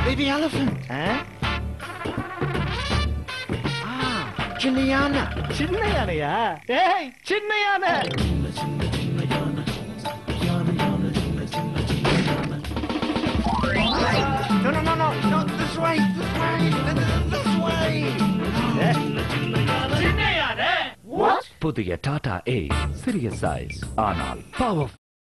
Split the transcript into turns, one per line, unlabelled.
Baby elephant. சின்ன யானை. சின்ன யானையா? ஏய், சின்ன யானை. No, this way.
What? புதிய டாடா ஏஸ் சிறிய சைஸ் ஆனால் பவர்ஃபுல்.